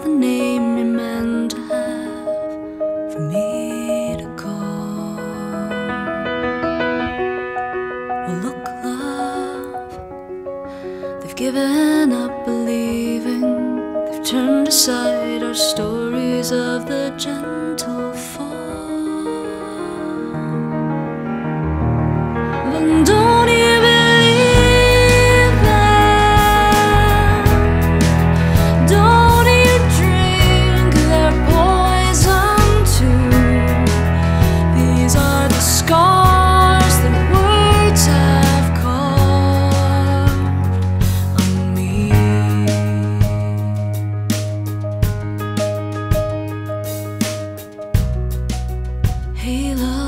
name you're meant to have for me to call. Well, look, love, they've given up believing. They've turned aside our stories of the gentle fall. But don't you believe them? Don't you drink their poison too? These are the scars that words have carved on me. Hey, love,